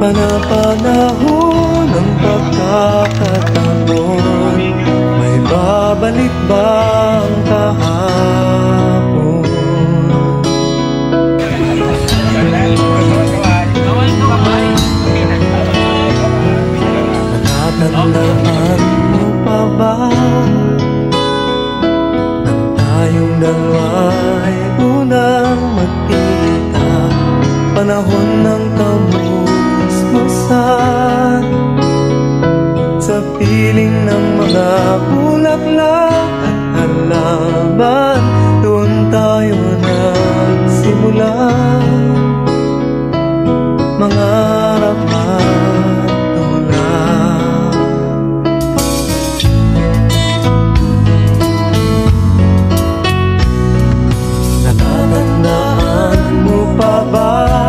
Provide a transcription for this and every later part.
Panapanahon ng pagkakataon, may babalik ba ang kahapon? Natatandaan mo pa ba nang tayong dalawa'y unang magkita? Panahon ng kamusmusan, sa piling ng mga bulaklak at halaman, doon tayo nagsimula mangarap at tulad. Natatandaan mo pa ba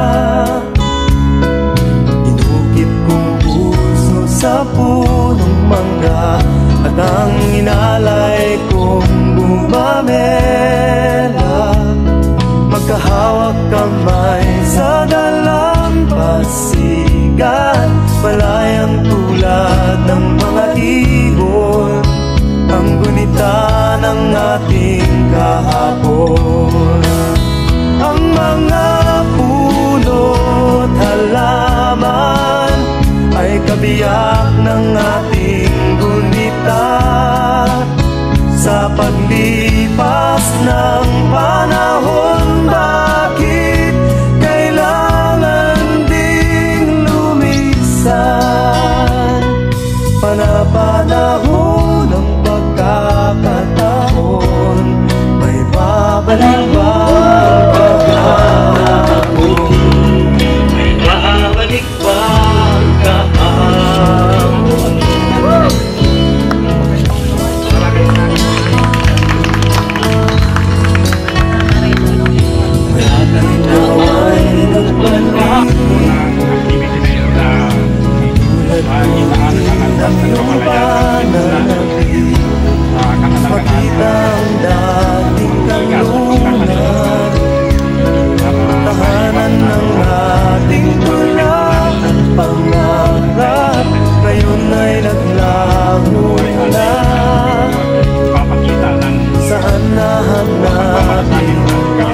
sa punong mangga at ang inalay kong bumamela, magkahawak kamay sa dalampasigan, malayang tulad ng mga ibon, ang gunita ng ating kahapon. Ang mga puno't halaman ay kabiyak ng ating gunita, sa paglipas ng panahon. Bakit kailangan ding lumisan? Panapanahon ng pagkakataon, may babalik ba ang pagkakataon? May babalik ba ang kahapon? Makita ang dating kalungan, tahanan ng ating tulak at pangarap, ngayon ay naglaho na. Saan nahanapin pa?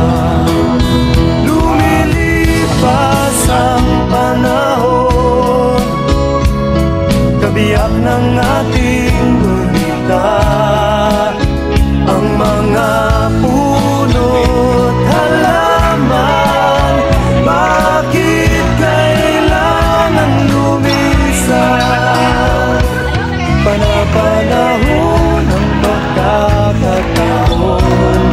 Lumilipas ang panahon, kabiyak ng ating gunita, ang mga puno't halaman. Bakit kailangan lumisan? Panapanahon ng pagkakataon,